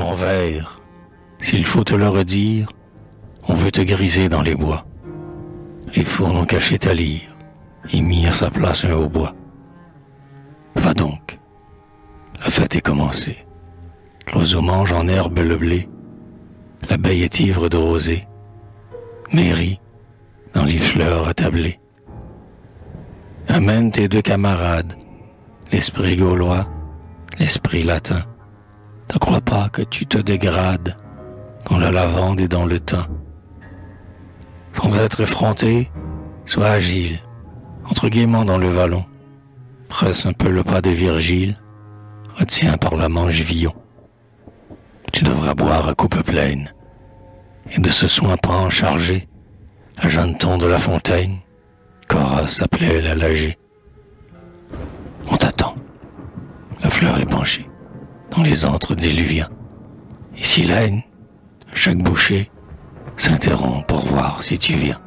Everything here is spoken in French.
mon verre, s'il faut te le redire, on veut te griser dans les bois. Les fournes ont caché ta lyre et mis à sa place un hautbois. Va donc, la fête est commencée. L'oiseau mange en herbe le blé, l'abeille est ivre de rosée, Mairie, dans les fleurs attablées. Amène tes deux camarades, l'esprit gaulois, l'esprit latin. Ne crois pas que tu te dégrades dans la lavande et dans le thym. Sans être effronté, sois agile, entre gaiement dans le vallon. Presse un peu le pas de Virgile, retiens par la manche Villon. Tu devras boire à coupe pleine, et de ce soin prends chargé la jeanneton de la fontaine, Cora s'appelait la lagée. On t'attend, la fleur est penchée dans les antres diluviens, et si l'aine, chaque bouchée, s'interrompt pour voir si tu viens.